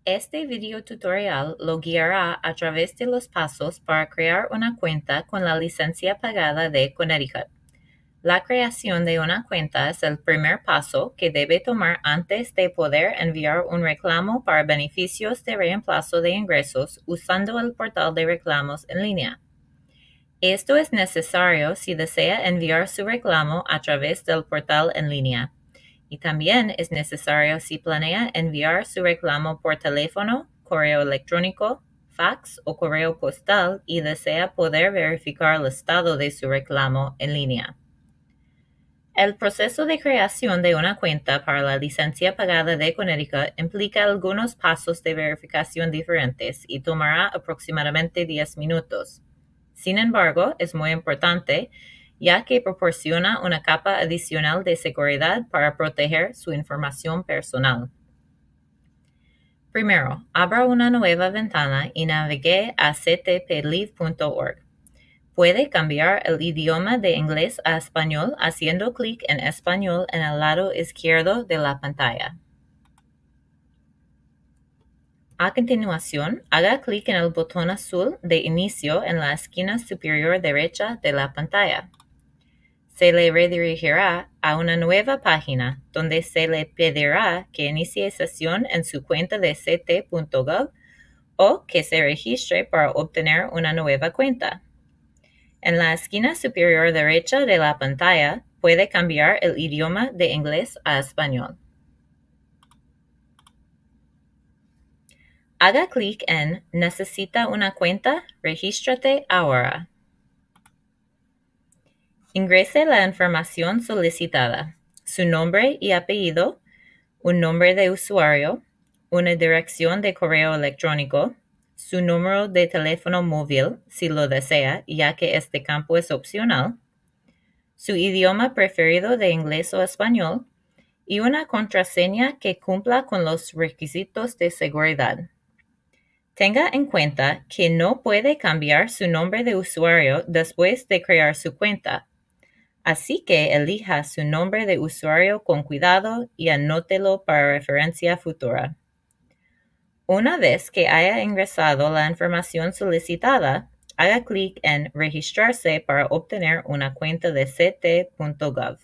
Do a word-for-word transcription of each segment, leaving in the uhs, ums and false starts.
Este video tutorial lo guiará a través de los pasos para crear una cuenta con la licencia pagada de Connecticut. La creación de una cuenta es el primer paso que debe tomar antes de poder enviar un reclamo para beneficios de reemplazo de ingresos usando el portal de reclamos en línea. Esto es necesario si desea enviar su reclamo a través del portal en línea. Y también es necesario si planea enviar su reclamo por teléfono, correo electrónico, fax o correo postal y desea poder verificar el estado de su reclamo en línea. El proceso de creación de una cuenta para la licencia pagada de Connecticut implica algunos pasos de verificación diferentes y tomará aproximadamente diez minutos. Sin embargo, es muy importante ya que proporciona una capa adicional de seguridad para proteger su información personal. Primero, abra una nueva ventana y navegue a c t p live punto org. Puede cambiar el idioma de inglés a español haciendo clic en español en el lado izquierdo de la pantalla. A continuación, haga clic en el botón azul de inicio en la esquina superior derecha de la pantalla. Se le redirigirá a una nueva página donde se le pedirá que inicie sesión en su cuenta de c t punto gov o que se registre para obtener una nueva cuenta. En la esquina superior derecha de la pantalla puede cambiar el idioma de inglés a español. Haga clic en ¿Necesita una cuenta? Regístrate ahora. Ingrese la información solicitada, su nombre y apellido, un nombre de usuario, una dirección de correo electrónico, su número de teléfono móvil si lo desea, ya que este campo es opcional, su idioma preferido de inglés o español, y una contraseña que cumpla con los requisitos de seguridad. Tenga en cuenta que no puede cambiar su nombre de usuario después de crear su cuenta. Así que elija su nombre de usuario con cuidado y anótelo para referencia futura. Una vez que haya ingresado la información solicitada, haga clic en Registrarse para obtener una cuenta de c t punto gov.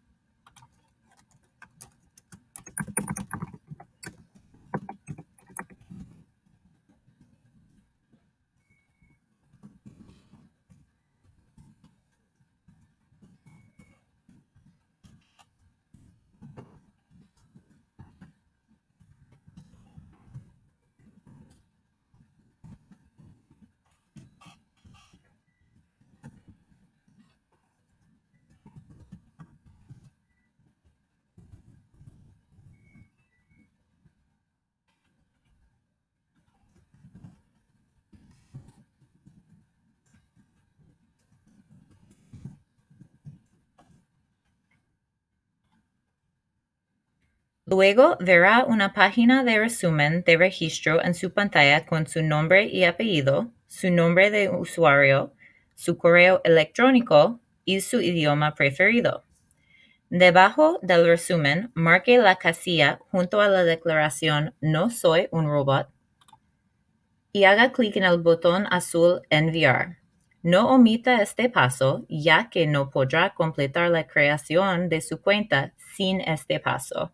Luego verá una página de resumen de registro en su pantalla con su nombre y apellido, su nombre de usuario, su correo electrónico y su idioma preferido. Debajo del resumen, marque la casilla junto a la declaración No soy un robot y haga clic en el botón azul Enviar. No omita este paso, ya que no podrá completar la creación de su cuenta sin este paso.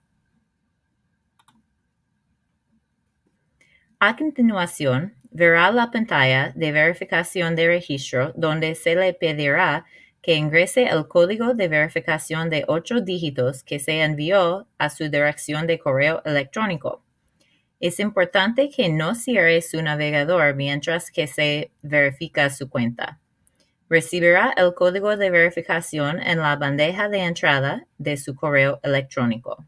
A continuación, verá la pantalla de verificación de registro donde se le pedirá que ingrese el código de verificación de ocho dígitos que se envió a su dirección de correo electrónico. Es importante que no cierre su navegador mientras que se verifica su cuenta. Recibirá el código de verificación en la bandeja de entrada de su correo electrónico.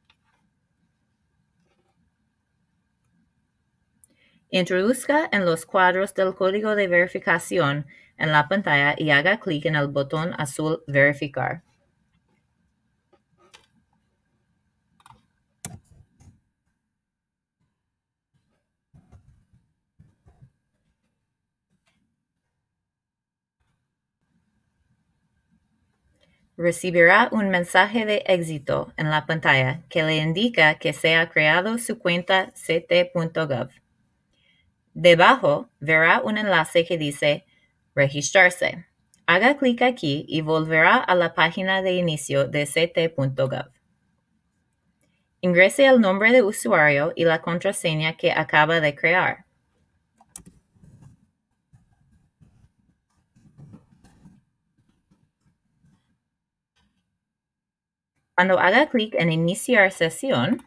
Introduzca en los cuadros del código de verificación en la pantalla y haga clic en el botón azul Verificar. recibirá un mensaje de éxito en la pantalla que le indica que se ha creado su cuenta c t punto gov. Debajo verá un enlace que dice registrarse. Haga clic aquí y volverá a la página de inicio de c t punto gov. Ingrese el nombre de usuario y la contraseña que acaba de crear. Cuando haga clic en Iniciar sesión,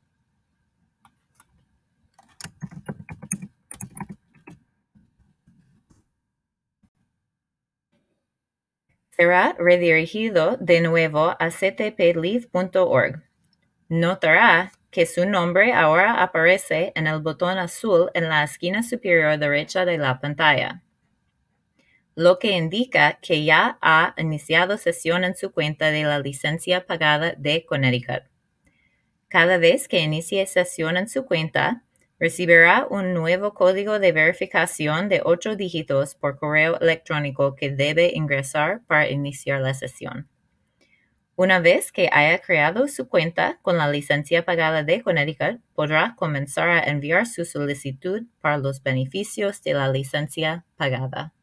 será redirigido de nuevo a c t p live punto org. Notará que su nombre ahora aparece en el botón azul en la esquina superior derecha de la pantalla, lo que indica que ya ha iniciado sesión en su cuenta de la licencia pagada de Connecticut. Cada vez que inicie sesión en su cuenta, recibirá un nuevo código de verificación de ocho dígitos por correo electrónico que debe ingresar para iniciar la sesión. Una vez que haya creado su cuenta con la licencia pagada de Connecticut, podrá comenzar a enviar su solicitud para los beneficios de la licencia pagada.